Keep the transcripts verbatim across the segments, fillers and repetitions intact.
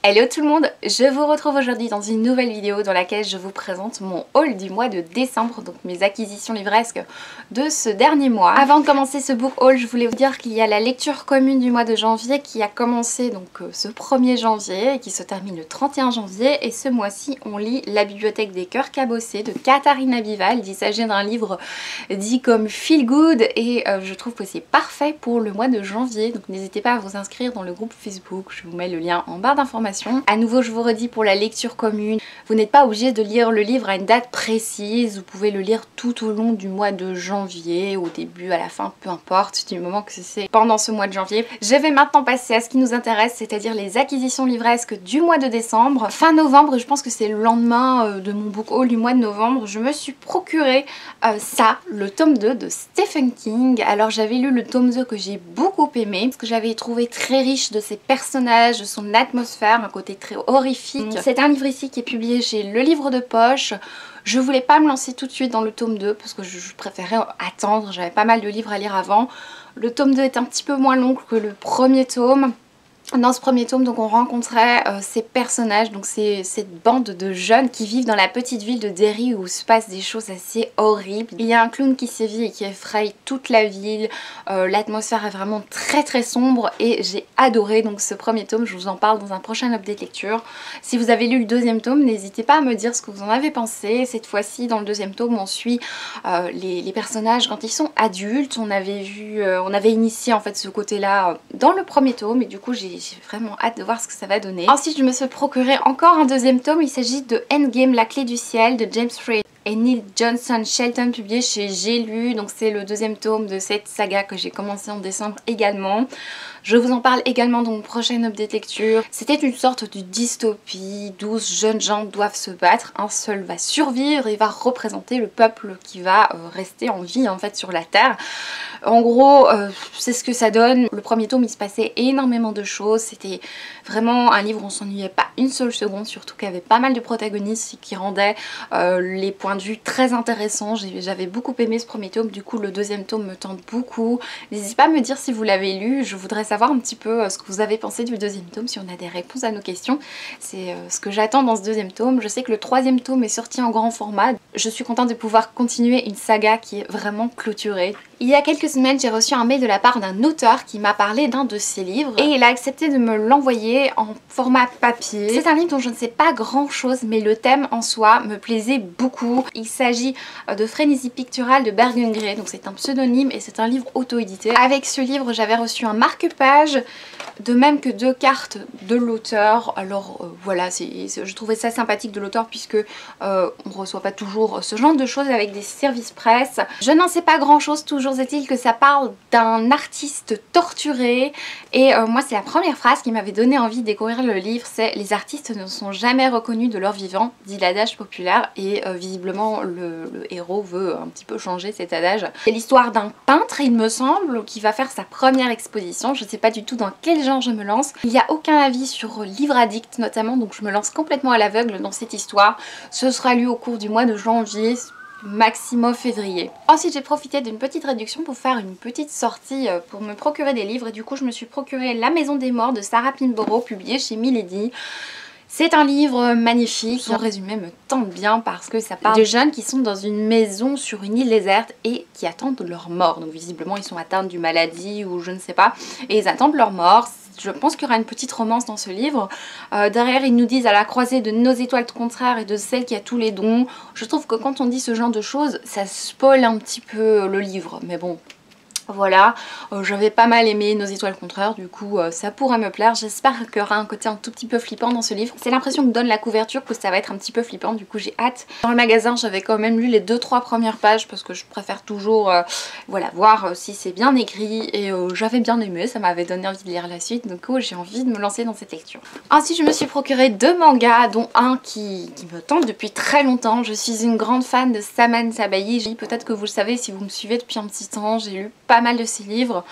Hello tout le monde, je vous retrouve aujourd'hui dans une nouvelle vidéo dans laquelle je vous présente mon haul du mois de décembre, donc mes acquisitions livresques de ce dernier mois. Avant de commencer ce book haul, je voulais vous dire qu'il y a la lecture commune du mois de janvier qui a commencé donc euh, ce premier janvier et qui se termine le trente et un janvier, et ce mois-ci on lit La bibliothèque des cœurs cabossés de Katharina Vivaldi. Il s'agit d'un livre dit comme feel good et euh, je trouve que c'est parfait pour le mois de janvier, donc n'hésitez pas à vous inscrire dans le groupe Facebook, je vous mets le lien en barre d'informations. A nouveau, je vous redis, pour la lecture commune, vous n'êtes pas obligé de lire le livre à une date précise, vous pouvez le lire tout au long du mois de janvier, au début, à la fin, peu importe, du moment que c'est pendant ce mois de janvier. Je vais maintenant passer à ce qui nous intéresse, c'est-à-dire les acquisitions livresques du mois de décembre. Fin novembre, je pense que c'est le lendemain de mon book haul du mois de novembre, je me suis procuré euh, ça, le tome deux de Stephen King. Alors j'avais lu le tome deux que j'ai beaucoup aimé, parce que j'avais trouvé très riche de ses personnages, de son atmosphère, un côté très horrifique. C'est un livre ici qui est publié chez Le Livre de Poche. Je voulais pas me lancer tout de suite dans le tome deux parce que je préférais attendre, j'avais pas mal de livres à lire avant. Le tome deux est un petit peu moins long que le premier tome. Dans ce premier tome, donc, on rencontrait euh, ces personnages, donc c'est cette bande de jeunes qui vivent dans la petite ville de Derry où se passent des choses assez horribles. Il y a un clown qui sévit et qui effraie toute la ville, euh, l'atmosphère est vraiment très très sombre et j'ai adoré donc ce premier tome, je vous en parle dans un prochain update lecture. Si vous avez lu le deuxième tome, n'hésitez pas à me dire ce que vous en avez pensé. Cette fois-ci, dans le deuxième tome, on suit euh, les, les personnages quand ils sont adultes. On avait vu, euh, on avait initié en fait ce côté-là euh, dans le premier tome et du coup j'ai J'ai vraiment hâte de voir ce que ça va donner. Ensuite, je me suis procuré encore un deuxième tome. Il s'agit de Endgame, la clé du ciel de James Frey et Neil Johnson Shelton, publié chez J'ai lu. Donc c'est le deuxième tome de cette saga que j'ai commencé en décembre également. Je vous en parle également dans mon prochain update lecture. C'était une sorte de dystopie. douze jeunes gens doivent se battre. Un seul va survivre et va représenter le peuple qui va euh, rester en vie en fait sur la terre. En gros, euh, c'est ce que ça donne. Le premier tome, il se passait énormément de choses. C'était vraiment un livre où on s'ennuyait pas une seule seconde, surtout qu'il y avait pas mal de protagonistes qui rendaient euh, les points de vue très intéressants. J'avais beaucoup aimé ce premier tome, du coup le deuxième tome me tente beaucoup. N'hésitez pas à me dire si vous l'avez lu, je voudrais savoir un petit peu ce que vous avez pensé du deuxième tome, si on a des réponses à nos questions. C'est ce que j'attends dans ce deuxième tome. Je sais que le troisième tome est sorti en grand format. Je suis contente de pouvoir continuer une saga qui est vraiment clôturée. Il y a quelques semaines, j'ai reçu un mail de la part d'un auteur qui m'a parlé d'un de ses livres et il a accepté de me l'envoyer en format papier. C'est un livre dont je ne sais pas grand chose, mais le thème en soi me plaisait beaucoup. Il s'agit de Frénésie picturale de Bergengrey, donc c'est un pseudonyme et c'est un livre auto-édité. Avec ce livre, j'avais reçu un marque-page, de même que deux cartes de l'auteur. Alors euh, voilà, c'est, je trouvais ça sympathique de l'auteur puisque euh, on ne reçoit pas toujours ce genre de choses avec des services presse. Je n'en sais pas grand chose, toujours est-il que ça parle d'un artiste torturé et euh, moi c'est la première phrase qui m'avait donné envie de découvrir le livre, c'est « Les artistes ne sont jamais reconnus de leur vivant », dit l'adage populaire, et euh, visiblement le, le héros veut un petit peu changer cet adage. C'est l'histoire d'un peintre, il me semble, qui va faire sa première exposition. Je ne sais pas du tout dans quel genre je me lance. Il n'y a aucun avis sur Livre Addict notamment, donc je me lance complètement à l'aveugle dans cette histoire. Ce sera lu au cours du mois de janvier, maximum février. Ensuite j'ai profité d'une petite réduction pour faire une petite sortie pour me procurer des livres et du coup je me suis procuré La Maison des Morts de Sarah Pinborough, publié chez Milady. C'est un livre magnifique, son résumé me tente bien parce que ça parle de jeunes qui sont dans une maison sur une île déserte et qui attendent leur mort. Donc visiblement ils sont atteints d'une maladie ou je ne sais pas et ils attendent leur mort. Je pense qu'il y aura une petite romance dans ce livre. Euh, derrière, ils nous disent à la croisée de nos étoiles contraires et de celle qui a tous les dons. Je trouve que quand on dit ce genre de choses, ça spoil un petit peu le livre. Mais bon, voilà, euh, j'avais pas mal aimé Nos étoiles contraires, du coup euh, ça pourrait me plaire. J'espère qu'il y aura un côté un tout petit peu flippant dans ce livre. C'est l'impression que donne la couverture que ça va être un petit peu flippant, du coup j'ai hâte. Dans le magasin j'avais quand même lu les deux trois premières pages parce que je préfère toujours euh, voilà, voir euh, si c'est bien écrit et euh, j'avais bien aimé, ça m'avait donné envie de lire la suite, donc oh, j'ai envie de me lancer dans cette lecture. Ensuite je me suis procuré deux mangas, dont un qui, qui me tente depuis très longtemps. Je suis une grande fan de Saman Sabayi, peut-être que vous le savez si vous me suivez depuis un petit temps, j'ai lu pas mal de ses livres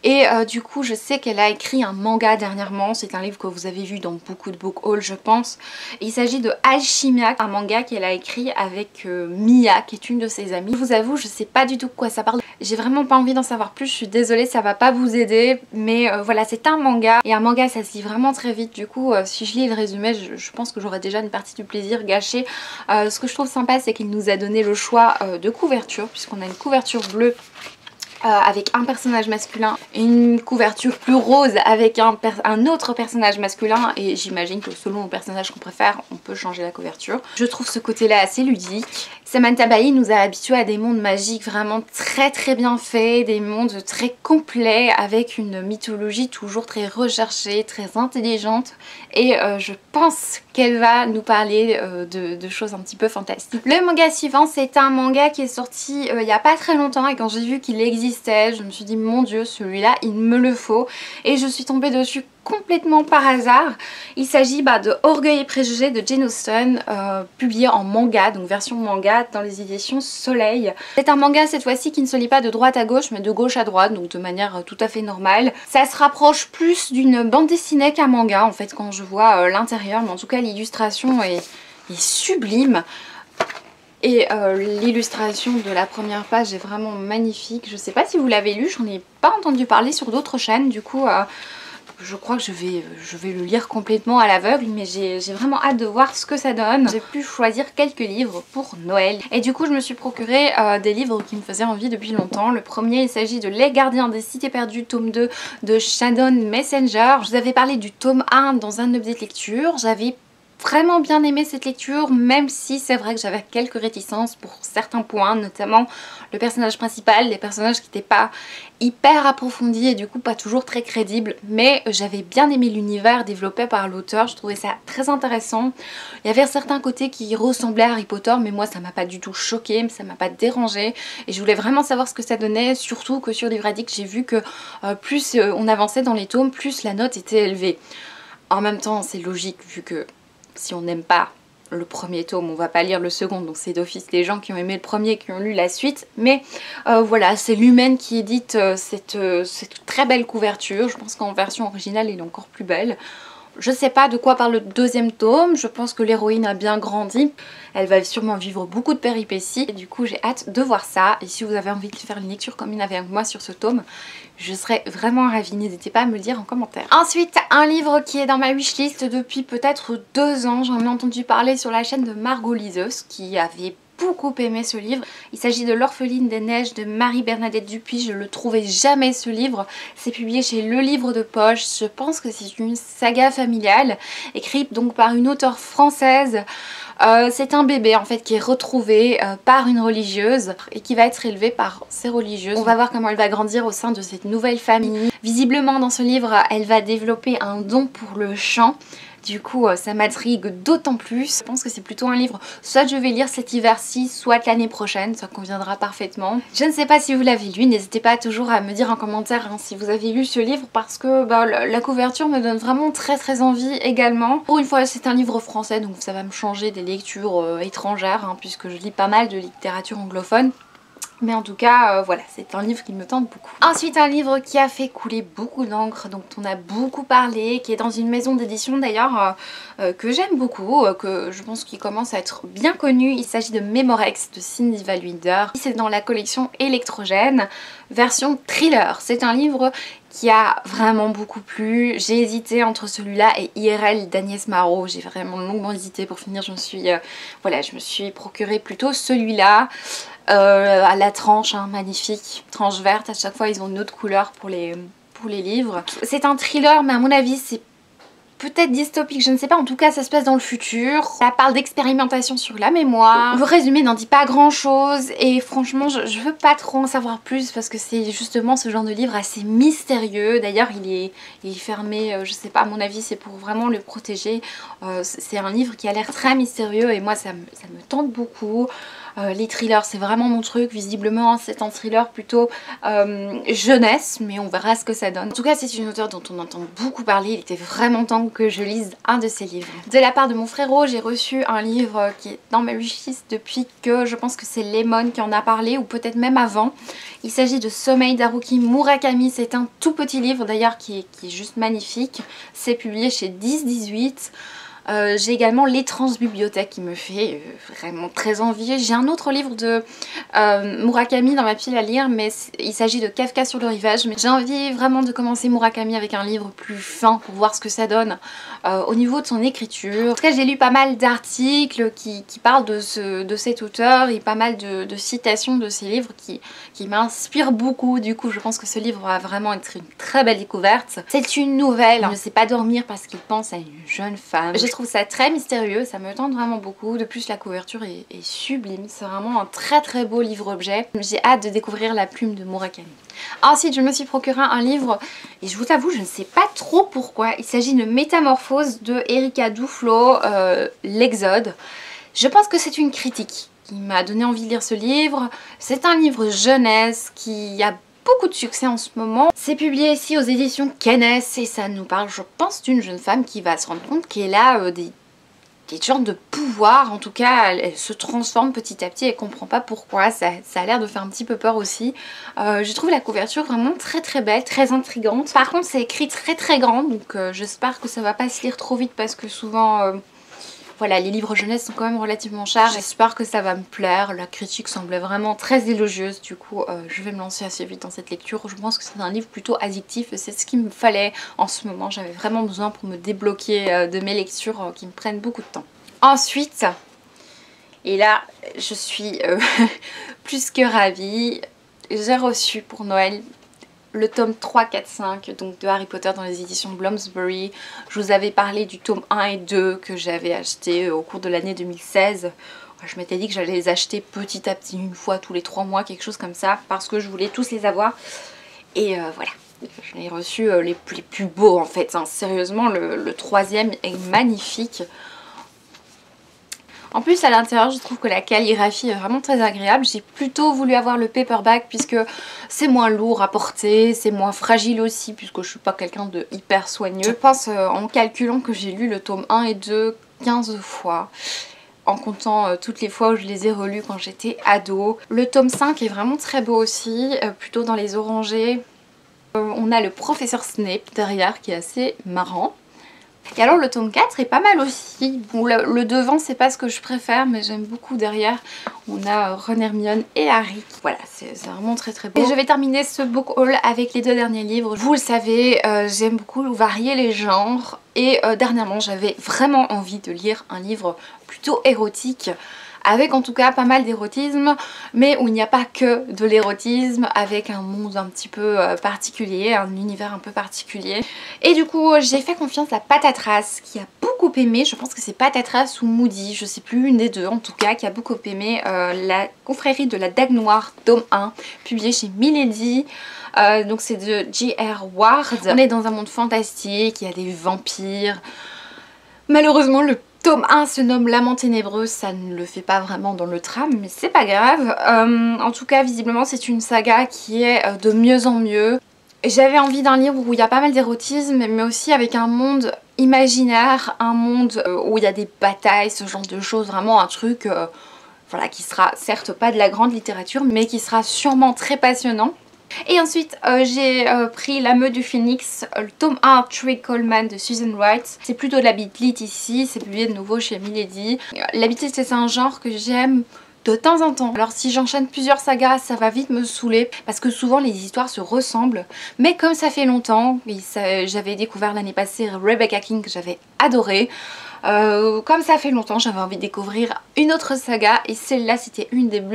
Et euh, du coup je sais qu'elle a écrit un manga dernièrement, c'est un livre que vous avez vu dans beaucoup de book hauls je pense. Il s'agit de Alchimia, un manga qu'elle a écrit avec euh, Mia qui est une de ses amies. Je vous avoue je sais pas du tout de quoi ça parle, j'ai vraiment pas envie d'en savoir plus, je suis désolée ça va pas vous aider. Mais euh, voilà, c'est un manga et un manga ça se lit vraiment très vite, du coup euh, si je lis le résumé je, je pense que j'aurai déjà une partie du plaisir gâchée. Euh, ce que je trouve sympa c'est qu'il nous a donné le choix euh, de couverture puisqu'on a une couverture bleue Euh, avec un personnage masculin et une couverture plus rose avec un, un autre personnage masculin, et j'imagine que selon le personnage qu'on préfère on peut changer la couverture. Je trouve ce côté là assez ludique. Samantha Bailey nous a habitués à des mondes magiques vraiment très très bien faits, des mondes très complets avec une mythologie toujours très recherchée, très intelligente, et euh, je pense qu'elle va nous parler euh, de, de choses un petit peu fantastiques. Le manga suivant c'est un manga qui est sorti euh, il n'y a pas très longtemps, et quand j'ai vu qu'il existait je me suis dit mon dieu celui-là il me le faut, et je suis tombée dessus complètement par hasard. Il s'agit bah, de Orgueil et Préjugés de Jane Austen, euh, publié en manga, donc version manga dans les éditions Soleil. C'est un manga cette fois-ci qui ne se lit pas de droite à gauche mais de gauche à droite, donc de manière euh, tout à fait normale. Ça se rapproche plus d'une bande dessinée qu'un manga en fait quand je vois euh, l'intérieur, mais en tout cas l'illustration est, est sublime. Et euh, l'illustration de la première page est vraiment magnifique. Je sais pas si vous l'avez lu, j'en ai pas entendu parler sur d'autres chaînes. Du coup, euh, je crois que je vais, je vais le lire complètement à l'aveugle. Mais j'ai vraiment hâte de voir ce que ça donne. J'ai pu choisir quelques livres pour Noël. Et du coup, je me suis procuré euh, des livres qui me faisaient envie depuis longtemps. Le premier, il s'agit de Les Gardiens des Cités Perdues, tome deux de Shannon Messenger. Je vous avais parlé du tome un dans un update lecture. J'avais vraiment bien aimé cette lecture, même si c'est vrai que j'avais quelques réticences pour certains points, notamment le personnage principal, les personnages qui n'étaient pas hyper approfondis et du coup pas toujours très crédibles, mais j'avais bien aimé l'univers développé par l'auteur, je trouvais ça très intéressant. Il y avait certains côtés qui ressemblaient à Harry Potter, mais moi ça m'a pas du tout choqué, ça m'a pas dérangé, et je voulais vraiment savoir ce que ça donnait, surtout que sur Livre Addict j'ai vu que euh, plus euh, on avançait dans les tomes, plus la note était élevée. En même temps c'est logique vu que si on n'aime pas le premier tome, on va pas lire le second, donc c'est d'office les gens qui ont aimé le premier qui ont lu la suite. Mais euh, voilà, c'est Lumen qui édite euh, cette, euh, cette très belle couverture. Je pense qu'en version originale elle est encore plus belle. Je sais pas de quoi parle le deuxième tome, je pense que l'héroïne a bien grandi. Elle va sûrement vivre beaucoup de péripéties et du coup j'ai hâte de voir ça. Et si vous avez envie de faire une lecture comme une avec moi sur ce tome, je serais vraiment ravie, n'hésitez pas à me le dire en commentaire. Ensuite, un livre qui est dans ma wishlist depuis peut-être deux ans, j'en ai entendu parler sur la chaîne de Margot Liseuse qui avait beaucoup aimé ce livre. Il s'agit de L'Orpheline des Neiges de Marie-Bernadette Dupuis. Je le trouvais jamais ce livre. C'est publié chez Le Livre de Poche. Je pense que c'est une saga familiale écrite donc par une auteure française. Euh, c'est un bébé en fait qui est retrouvé euh, par une religieuse et qui va être élevé par ces religieuses. On va voir comment elle va grandir au sein de cette nouvelle famille. Visiblement dans ce livre elle va développer un don pour le chant. Du coup ça m'intrigue d'autant plus. Je pense que c'est plutôt un livre soit je vais lire cet hiver-ci, soit l'année prochaine, ça conviendra parfaitement. Je ne sais pas si vous l'avez lu, n'hésitez pas toujours à me dire en commentaire hein, si vous avez lu ce livre, parce que bah, la couverture me donne vraiment très très envie également. Pour une fois c'est un livre français, donc ça va me changer des lectures euh, étrangères hein, puisque je lis pas mal de littérature anglophone. Mais en tout cas, euh, voilà, c'est un livre qui me tente beaucoup. Ensuite, un livre qui a fait couler beaucoup d'encre, dont on a beaucoup parlé, qui est dans une maison d'édition d'ailleurs euh, euh, que j'aime beaucoup, euh, que je pense qu'il commence à être bien connu. Il s'agit de Mémorex de Cindy Valwinder. C'est dans la collection Électrogène, version thriller. C'est un livre qui a vraiment beaucoup plu. J'ai hésité entre celui-là et I R L d'Agnès Marot. J'ai vraiment longuement hésité. Pour finir, je me suis, euh, voilà, je me suis procuré plutôt celui-là. Euh, à la tranche, hein, magnifique, tranche verte, à chaque fois ils ont une autre couleur pour les, pour les livres. C'est un thriller mais à mon avis c'est peut-être dystopique, je ne sais pas, en tout cas ça se passe dans le futur. Ça parle d'expérimentation sur la mémoire. Le résumé n'en dit pas grand chose et franchement je, je veux pas trop en savoir plus parce que c'est justement ce genre de livre assez mystérieux. D'ailleurs il est, il est fermé, euh, je sais pas, à mon avis c'est pour vraiment le protéger. Euh, c'est un livre qui a l'air très mystérieux et moi ça me, ça me tente beaucoup. Euh, les thrillers c'est vraiment mon truc, visiblement c'est un thriller plutôt euh, jeunesse, mais on verra ce que ça donne. En tout cas c'est une auteure dont on entend beaucoup parler, il était vraiment temps que je lise un de ses livres. De la part de mon frérot, j'ai reçu un livre qui est dans ma wishlist depuis que je pense que c'est Lemon qui en a parlé, ou peut-être même avant. Il s'agit de Sommeil d'Haruki Murakami, c'est un tout petit livre d'ailleurs qui est, qui est juste magnifique, c'est publié chez dix dix-huit. Euh, j'ai également L'étrange bibliothèque qui me fait euh, vraiment très envie. J'ai un autre livre de euh, Murakami dans ma pile à lire, mais il s'agit de Kafka sur le rivage. Mais j'ai envie vraiment de commencer Murakami avec un livre plus fin pour voir ce que ça donne euh, au niveau de son écriture. En tout cas j'ai lu pas mal d'articles qui, qui parlent de, ce, de cet auteur et pas mal de, de citations de ses livres qui, qui m'inspirent beaucoup. Du coup je pense que ce livre va vraiment être une très belle découverte. C'est une nouvelle, je ne sais pas dormir parce qu'il pense à une jeune femme. Je trouve ça très mystérieux, ça me tente vraiment beaucoup. De plus la couverture est, est sublime, c'est vraiment un très très beau livre-objet. J'ai hâte de découvrir la plume de Murakami. Ensuite je me suis procuré un livre et je vous avoue je ne sais pas trop pourquoi. Il s'agit de Métamorphose de Erika Duflo, euh, L'Exode. Je pense que c'est une critique qui m'a donné envie de lire ce livre. C'est un livre jeunesse qui a beaucoup de succès en ce moment. C'est publié ici aux éditions Kennes et ça nous parle, je pense, d'une jeune femme qui va se rendre compte qu'elle a euh, des, des genres de pouvoirs. En tout cas, elle, elle se transforme petit à petit, elle comprend pas pourquoi. Ça, ça a l'air de faire un petit peu peur aussi. Euh, je trouve la couverture vraiment très très belle, très intrigante. Par contre, c'est écrit très très grand, donc euh, j'espère que ça va pas se lire trop vite parce que souvent... Euh, Voilà, les livres jeunesse sont quand même relativement chers. J'espère que ça va me plaire. La critique semblait vraiment très élogieuse. Du coup, euh, je vais me lancer assez vite dans cette lecture. Je pense que c'est un livre plutôt addictif. C'est ce qu'il me fallait en ce moment. J'avais vraiment besoin pour me débloquer euh, de mes lectures euh, qui me prennent beaucoup de temps. Ensuite, et là, je suis euh, plus que ravie. J'ai reçu pour Noël le tome trois, quatre, cinq donc de Harry Potter dans les éditions Bloomsbury. Je vous avais parlé du tome un et deux que j'avais acheté au cours de l'année deux mille seize. Je m'étais dit que j'allais les acheter petit à petit, une fois tous les trois mois, quelque chose comme ça, parce que je voulais tous les avoir. Et euh, voilà, je l'ai reçu euh, les, les plus beaux en fait, hein. Sérieusement, le, le troisième est magnifique. En plus à l'intérieur je trouve que la calligraphie est vraiment très agréable. J'ai plutôt voulu avoir le paperback puisque c'est moins lourd à porter, c'est moins fragile aussi puisque je suis pas quelqu'un de hyper soigneux. Je pense euh, en calculant que j'ai lu le tome un et deux quinze fois. En comptant euh, toutes les fois où je les ai relus quand j'étais ado. Le tome cinq est vraiment très beau aussi, euh, plutôt dans les orangés. Euh, on a le professeur Snape derrière qui est assez marrant. Et alors le tome quatre est pas mal aussi. Bon, le, le devant c'est pas ce que je préfère mais j'aime beaucoup derrière. On a Ron, Hermione et Harry. Voilà, c'est vraiment très très beau. Et je vais terminer ce book haul avec les deux derniers livres. Vous le savez, euh, j'aime beaucoup varier les genres. Et euh, dernièrement j'avais vraiment envie de lire un livre plutôt érotique. Avec en tout cas pas mal d'érotisme, mais où il n'y a pas que de l'érotisme, avec un monde un petit peu euh, particulier, un univers un peu particulier. Et du coup j'ai fait confiance à Patatras qui a beaucoup aimé, je pense que c'est Patatras ou Moody, je sais plus, une des deux en tout cas, qui a beaucoup aimé euh, la confrérie de la Dague Noire, tome un, publié chez Milady. Euh, donc c'est de J R Ward. On est dans un monde fantastique, il y a des vampires. Malheureusement le tome un se nomme L'amant ténébreux, ça ne le fait pas vraiment dans le tram, mais c'est pas grave. Euh, en tout cas, visiblement, c'est une saga qui est euh, de mieux en mieux. J'avais envie d'un livre où il y a pas mal d'érotisme, mais aussi avec un monde imaginaire, un monde euh, où il y a des batailles, ce genre de choses, vraiment un truc euh, voilà, qui sera certes pas de la grande littérature, mais qui sera sûrement très passionnant. Et ensuite euh, j'ai euh, pris La Meute du Phénix, euh, le tome un Trey Coleman de Susan Wright. C'est plutôt de la beat lit ici, c'est publié de nouveau chez Milady. La beat lit c'est un genre que j'aime de temps en temps. Alors si j'enchaîne plusieurs sagas ça va vite me saouler parce que souvent les histoires se ressemblent. Mais comme ça fait longtemps, j'avais découvert l'année passée Rebecca King que j'avais adoré. Euh, comme ça fait longtemps j'avais envie de découvrir une autre saga et celle-là c'était une des bleues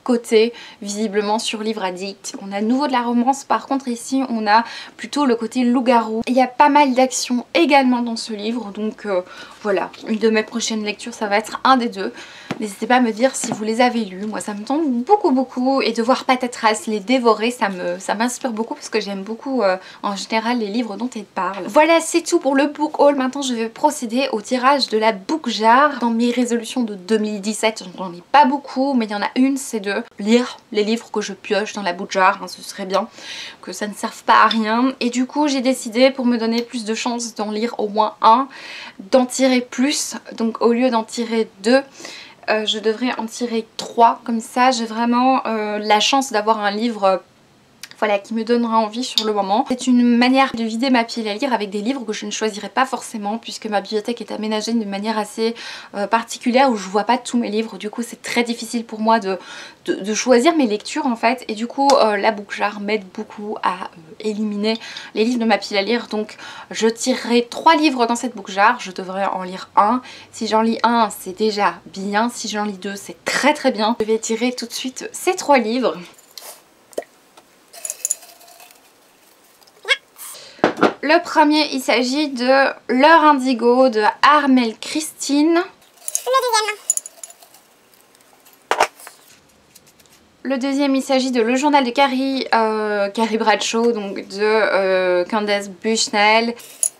côté visiblement sur Livre Addict. On a de nouveau de la romance, par contre ici on a plutôt le côté loup-garou. Il y a pas mal d'action également dans ce livre, donc euh, voilà, une de mes prochaines lectures ça va être un des deux. N'hésitez pas à me dire si vous les avez lus, moi ça me tente beaucoup beaucoup, et de voir Patatras les dévorer ça me ça m'inspire beaucoup parce que j'aime beaucoup euh, en général les livres dont elle parle. Voilà, c'est tout pour le book haul. Maintenant je vais procéder au tirage de la book jar. Dans mes résolutions de deux mille dix-sept, j'en ai pas beaucoup, mais il y en a une, c'est de lire les livres que je pioche dans la book jar, hein, ce serait bien que ça ne serve pas à rien. Et du coup j'ai décidé, pour me donner plus de chances d'en lire au moins un, d'en tirer plus, donc au lieu d'en tirer deux, Euh, je devrais en tirer trois, comme ça j'ai vraiment euh, la chance d'avoir un livre euh, voilà, qui me donnera envie sur le moment. C'est une manière de vider ma pile à lire avec des livres que je ne choisirais pas forcément, puisque ma bibliothèque est aménagée d'une manière assez euh, particulière où je vois pas tous mes livres. Du coup c'est très difficile pour moi de, de, de choisir mes lectures en fait, et du coup euh, la book jar m'aide beaucoup à euh, éliminer les livres de ma pile à lire. Donc je tirerai trois livres dans cette book jar, je devrais en lire un. Si j'en lis un c'est déjà bien, si j'en lis deux c'est très très bien. Je vais tirer tout de suite ces trois livres. Le premier, il s'agit de L'heure indigo de Armelle Christine. Le deuxième. Le deuxième, il s'agit de Le journal de Carrie, euh, Carrie Bradshaw, donc de euh, Candace Bushnell.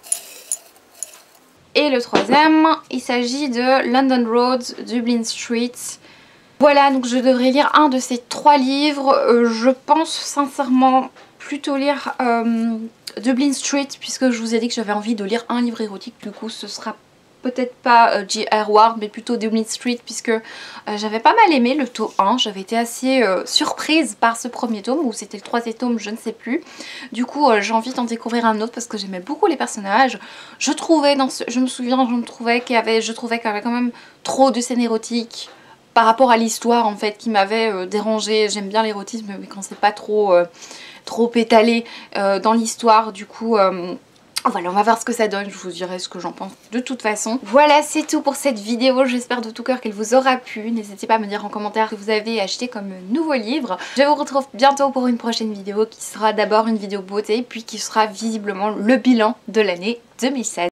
Et le troisième, il s'agit de London Road, Dublin Street. Voilà, donc je devrais lire un de ces trois livres. Euh, je pense sincèrement plutôt lire euh, Dublin Street, puisque je vous ai dit que j'avais envie de lire un livre érotique. Du coup ce sera peut-être pas euh, J R Ward mais plutôt Dublin Street, puisque euh, j'avais pas mal aimé le tome un. J'avais été assez euh, surprise par ce premier tome, ou c'était le troisième tome, je ne sais plus. Du coup euh, j'ai envie d'en découvrir un autre parce que j'aimais beaucoup les personnages. Je trouvais dans ce... je me souviens, je me trouvais qu'il y avait, je trouvais qu'il y avait quand même trop de scènes érotiques par rapport à l'histoire en fait qui m'avait euh, dérangée. J'aime bien l'érotisme mais quand c'est pas trop... Euh, trop étalé euh, dans l'histoire. Du coup euh, voilà, on va voir ce que ça donne, je vous dirai ce que j'en pense de toute façon. Voilà, c'est tout pour cette vidéo, j'espère de tout cœur qu'elle vous aura plu. N'hésitez pas à me dire en commentaire que vous avez acheté comme nouveau livre. Je vous retrouve bientôt pour une prochaine vidéo qui sera d'abord une vidéo beauté, puis qui sera visiblement le bilan de l'année deux mille seize.